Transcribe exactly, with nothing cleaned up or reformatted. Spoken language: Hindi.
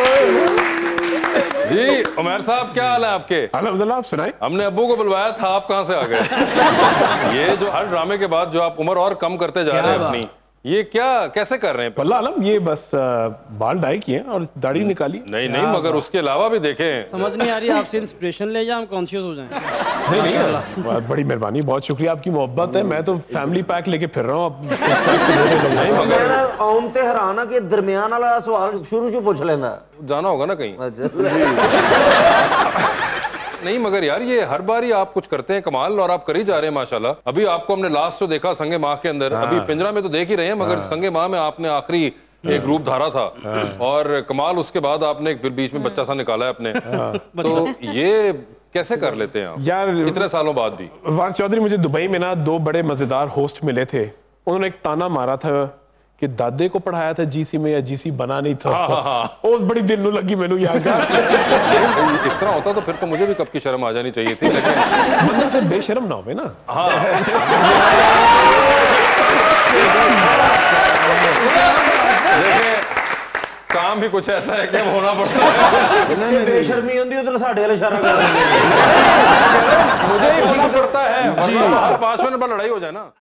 जी उमर साहब, क्या हाल है आपके? अल्हम्दुलिल्लाह, आप सुनाए। हमने अब्बू को बुलवाया था, आप कहाँ से आ गए? ये जो हर ड्रामे के बाद जो आप उम्र और कम करते जा रहे हैं अपनी, ये क्या कैसे कर रहे हैं? वल्लाह आलम, ये बस बाल डाई किए और दाढ़ी निकाली। नहीं नहीं, मगर उसके अलावा भी देखें। समझ नहीं आ रही, आपसे इंस्पिरेशन ले जाए, हम कॉन्शियस हो जाएं। नहीं नहीं, बड़ी मेहरबानी, बहुत शुक्रिया, आपकी मोहब्बत है। मैं तो फैमिली पैक लेके फिर रहा हूँ। आम ते हैरान के दरमियान वाला सवाल शुरू से पूछ लेना। जाना होगा ना कहीं? नहीं मगर यार, ये हर बार ही आप कुछ करते हैं कमाल, और आप कर ही जा रहे हैं माशाल्लाह। अभी आपको हमने लास्ट जो देखा संगे माह के अंदर, अभी पिंजरा में तो देख ही रहे हैं, मगर संगे माह में आपने आखिरी एक रूप धारा था, और कमाल उसके बाद आपने फिर बीच में बच्चा सा निकाला है अपने। तो ये कैसे कर लेते हैं आप यार इतने सालों बाद भी? वारिस चौधरी, मुझे दुबई में ना दो बड़े मजेदार होस्ट मिले थे। उन्होंने एक ताना मारा था कि दादे को पढ़ाया था जीसी में, या जीसी बना नहीं था। हाँ, हाँ, हाँ। वो बड़ी दिल नु लगी मैनू यार। इस तरह होता तो फिर तो मुझे भी कब की शर्म आ जानी चाहिए थी, लेकिन मतलब फिर बेशर्म ना हो ना। हाँ। देखिए, काम भी कुछ ऐसा है कि अब होना पड़ता है। बेशर्मी होती उधर साढ़े वाले इशारा कर मुझे ही होना पड़ता है, वरना हर पांच मिनट पर लड़ाई हो जाए ना।